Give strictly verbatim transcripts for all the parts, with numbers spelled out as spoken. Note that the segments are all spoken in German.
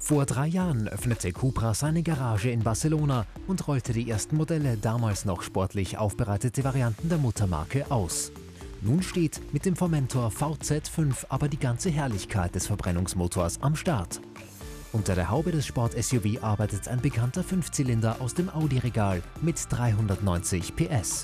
Vor drei Jahren öffnete Cupra seine Garage in Barcelona und rollte die ersten Modelle, damals noch sportlich aufbereitete Varianten der Muttermarke, aus. Nun steht mit dem Formentor V Z fünf aber die ganze Herrlichkeit des Verbrennungsmotors am Start. Unter der Haube des Sport-S U V arbeitet ein bekannter Fünfzylinder aus dem Audi-Regal mit dreihundertneunzig P S.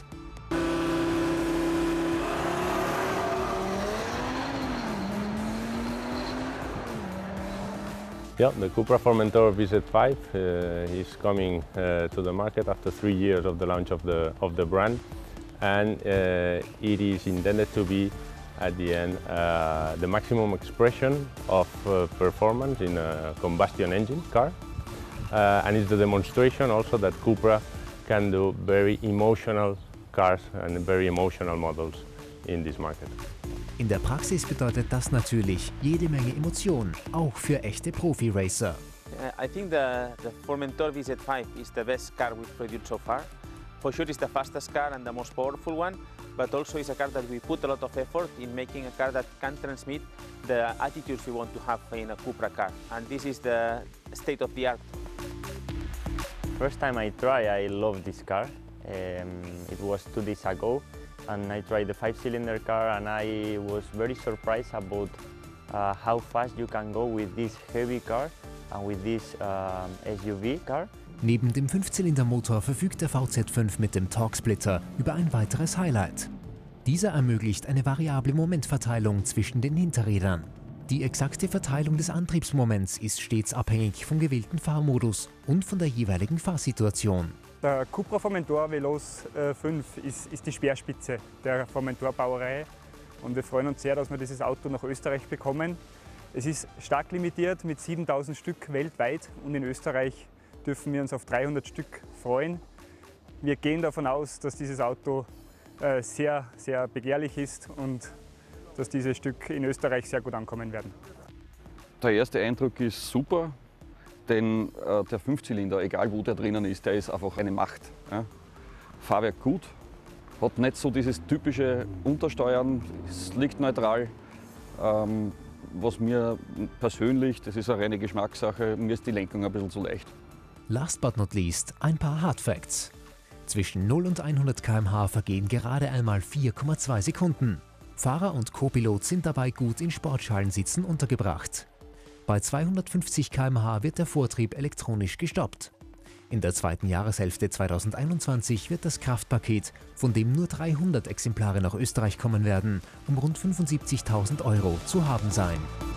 Yeah, the Cupra Formentor V Z five uh, is coming uh, to the market after three years of the launch of the of the brand, and uh, it is intended to be, at the end, uh, the maximum expression of uh, performance in a combustion engine car, uh, and it's the demonstration also that Cupra can do very emotional cars and very emotional models in this market. In der Praxis bedeutet das natürlich jede Menge Emotion, auch für echte Profi-Racer. Uh, I think the, the Formentor V Z five is the best car we've produced so far. For sure it's the fastest car and the most powerful one, but also it's a car that we put a lot of effort in making a car that can transmit the attitudes we want to have in a Cupra car. And this is the state of the art. First time I try, I love this car. Um, it was two days ago, and I tried the five-cylinder car, and I was very surprised about uh, how fast you can go with this heavy car and with this um, S U V car. Neben dem Fünfzylindermotor verfügt der V Z fünf mit dem Torque-Splitter über ein weiteres Highlight. Dieser ermöglicht eine variable Momentverteilung zwischen den Hinterrädern. Die exakte Verteilung des Antriebsmoments ist stets abhängig vom gewählten Fahrmodus und von der jeweiligen Fahrsituation. Der Cupra Formentor Veloz fünf ist, ist die Speerspitze der Formentor-Bauerei, und wir freuen uns sehr, dass wir dieses Auto nach Österreich bekommen. Es ist stark limitiert mit siebentausend Stück weltweit, und in Österreich dürfen wir uns auf dreihundert Stück freuen. Wir gehen davon aus, dass dieses Auto äh, sehr, sehr begehrlich ist und dass diese Stück in Österreich sehr gut ankommen werden. Der erste Eindruck ist super, denn äh, der Fünfzylinder, egal wo der drinnen ist, der ist einfach eine Macht. Ja. Fahrwerk gut, hat nicht so dieses typische Untersteuern, es liegt neutral. Ähm, was mir persönlich, das ist eine reine Geschmackssache, mir ist die Lenkung ein bisschen zu leicht. Last but not least ein paar Hard Facts. Zwischen null und hundert Kilometer pro Stunde vergehen gerade einmal vier Komma zwei Sekunden. Fahrer und Co-Pilot sind dabei gut in Sportschalensitzen untergebracht. Bei zweihundertfünfzig Kilometer pro Stunde wird der Vortrieb elektronisch gestoppt. In der zweiten Jahreshälfte zweitausendeinundzwanzig wird das Kraftpaket, von dem nur dreihundert Exemplare nach Österreich kommen werden, um rund fünfundsiebzigtausend Euro zu haben sein.